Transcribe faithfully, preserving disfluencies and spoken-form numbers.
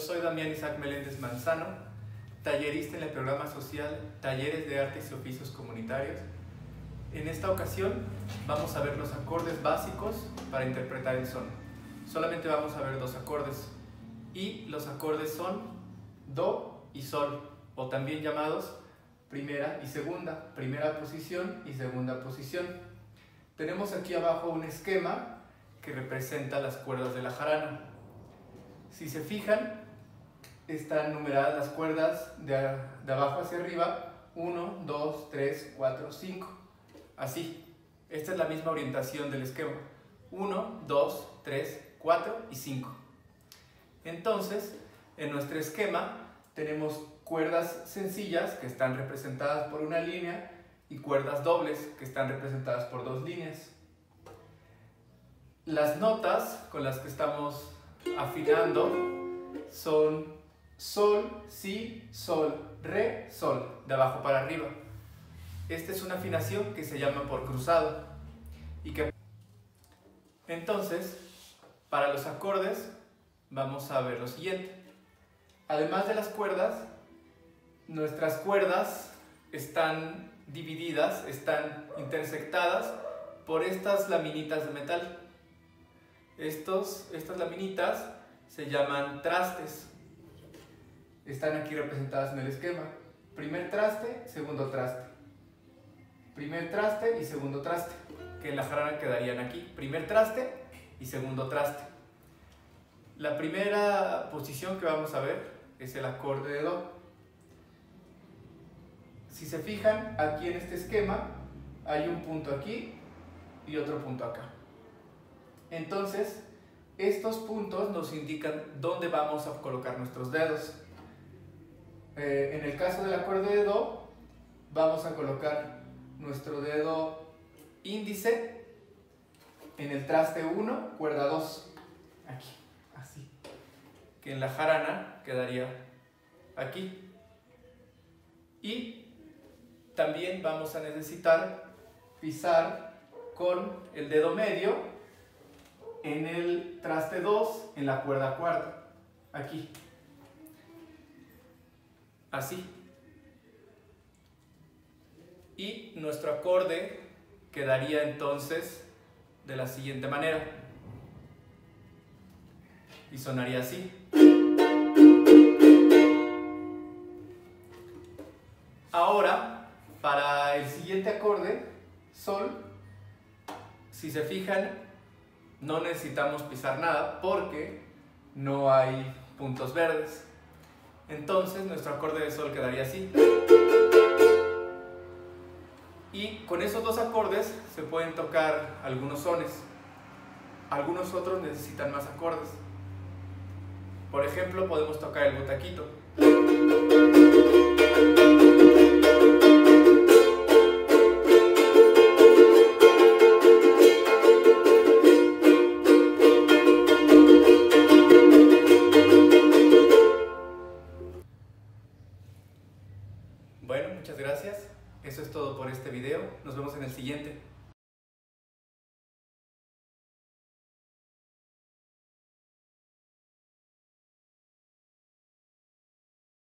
soy Damián Isaac Meléndez Manzano, tallerista en el programa social Talleres de Artes y Oficios Comunitarios. En esta ocasión vamos a ver los acordes básicos para interpretar el son. Solamente vamos a ver dos acordes y los acordes son Do y Sol, o también llamados primera y segunda, primera posición y segunda posición. Tenemos aquí abajo un esquema que representa las cuerdas de la jarana. Si se fijan, están numeradas las cuerdas de, de abajo hacia arriba, uno, dos, tres, cuatro, cinco. Así, esta es la misma orientación del esquema, uno, dos, tres, cuatro y cinco. Entonces, en nuestro esquema tenemos cuerdas sencillas que están representadas por una línea y cuerdas dobles que están representadas por dos líneas. Las notas con las que estamos afinando son Sol, Si, Sol, Re, Sol, de abajo para arriba. Esta es una afinación que se llama por cruzado. Y que... Entonces, para los acordes vamos a ver lo siguiente. Además de las cuerdas, nuestras cuerdas están divididas, están intersectadas por estas laminitas de metal. Estos, estas laminitas se llaman trastes. Están aquí representadas en el esquema. Primer traste, segundo traste. Primer traste y segundo traste, que en la jarana quedarían aquí. Primer traste y segundo traste. La primera posición que vamos a ver es el acorde de Do. Si se fijan, aquí en este esquema hay un punto aquí y otro punto acá. Entonces, estos puntos nos indican dónde vamos a colocar nuestros dedos. Eh, en el caso del acorde de Do, vamos a colocar nuestro dedo índice en el traste uno, cuerda dos, aquí, así. Que en la jarana quedaría aquí. Y también vamos a necesitar pisar con el dedo medio en el traste dos, en la cuerda cuarta, aquí, así. Y nuestro acorde quedaría entonces de la siguiente manera y sonaría así. Ahora, para el siguiente acorde, Sol, si se fijan, no necesitamos pisar nada porque no hay puntos verdes. Entonces nuestro acorde de Sol quedaría así. Y con esos dos acordes se pueden tocar algunos sones. Algunos otros necesitan más acordes. Por ejemplo, podemos tocar el botaquito. Bueno, muchas gracias. Eso es todo por este video. Nos vemos en el siguiente.